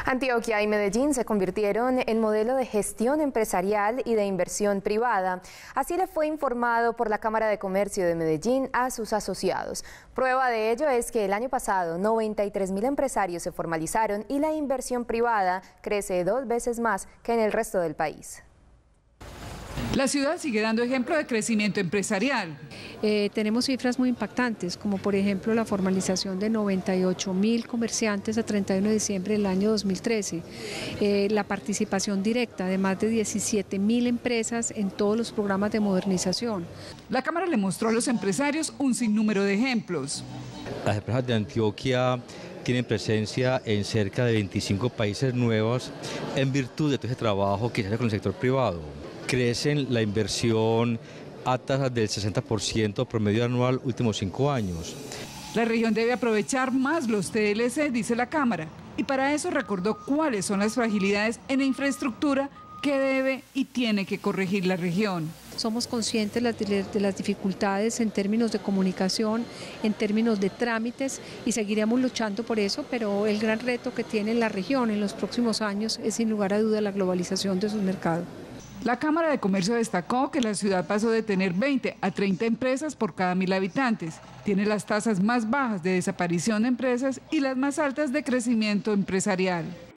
Antioquia y Medellín se convirtieron en modelo de gestión empresarial y de inversión privada. Así le fue informado por la Cámara de Comercio de Medellín a sus asociados. Prueba de ello es que el año pasado 93.000 empresarios se formalizaron y la inversión privada crece 2 veces más que en el resto del país. La ciudad sigue dando ejemplo de crecimiento empresarial. Tenemos cifras muy impactantes, como por ejemplo la formalización de 98.000 comerciantes a 31 de diciembre del año 2013, la participación directa de más de 17.000 empresas en todos los programas de modernización. La Cámara le mostró a los empresarios un sinnúmero de ejemplos. Las empresas de Antioquia tienen presencia en cerca de 25 países nuevos en virtud de todo ese trabajo que se hace con el sector privado. Crecen la inversión a tasas del 60% promedio anual últimos 5 años. La región debe aprovechar más los TLC, dice la Cámara, y para eso recordó cuáles son las fragilidades en la infraestructura que debe y tiene que corregir la región. Somos conscientes de las dificultades en términos de comunicación, en términos de trámites, y seguiremos luchando por eso, pero el gran reto que tiene la región en los próximos años es sin lugar a duda la globalización de sus mercados. La Cámara de Comercio destacó que la ciudad pasó de tener 20 a 30 empresas por cada 1.000 habitantes. Tiene las tasas más bajas de desaparición de empresas y las más altas de crecimiento empresarial.